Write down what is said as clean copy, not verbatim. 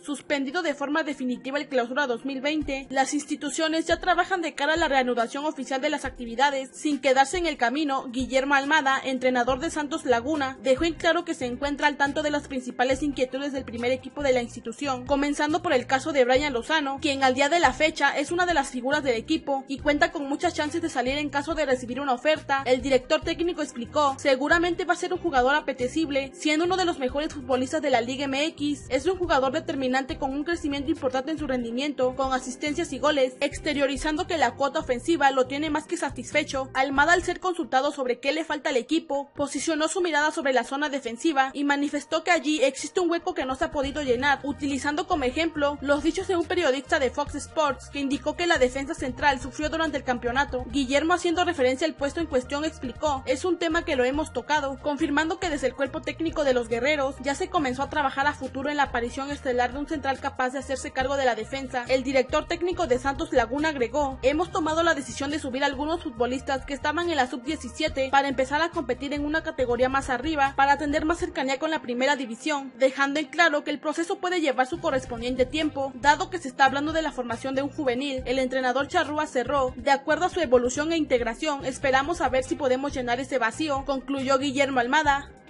suspendido de forma definitiva el Clausura 2020, las instituciones ya trabajan de cara a la reanudación oficial de las actividades. Sin quedarse en el camino, Guillermo Almada, entrenador de Santos Laguna, dejó en claro que se encuentra al tanto de las principales inquietudes del primer equipo de la institución, comenzando por el caso de Brian Lozano, quien al día de la fecha es una de las figuras del equipo y cuenta con muchas chances de salir en caso de recibir una oferta. El director técnico explicó: seguramente va a ser un jugador apetecible, siendo uno de los mejores futbolistas de la Liga MX, es un jugador determinante con un crecimiento importante en su rendimiento, con asistencias y goles, exteriorizando que la cuota ofensiva lo tiene más que satisfecho. Almada, al ser consultado sobre qué le falta al equipo, posicionó su mirada sobre la zona defensiva y manifestó que allí existe un hueco que no se ha podido llenar, utilizando como ejemplo los dichos de un periodista de Fox Sports que indicó que la defensa central sufrió durante el campeonato. Guillermo, haciendo referencia al puesto en cuestión, explicó: es un tema que lo hemos tocado, confirmando que desde el cuerpo técnico de los guerreros ya se comenzó a trabajar a futuro en la aparición estelar de un central capaz de hacerse cargo de la defensa. El director técnico de Santos Laguna agregó: hemos tomado la decisión de subir a algunos futbolistas que estaban en la sub-17 para empezar a competir en una categoría más arriba para tener más cercanía con la primera división, dejando en claro que el proceso puede llevar su correspondiente tiempo, dado que se está hablando de la formación de un juvenil. El entrenador charrúa cerró: de acuerdo a su evolución e integración, esperamos a ver si podemos llenar ese vacío, concluyó Guillermo Almada.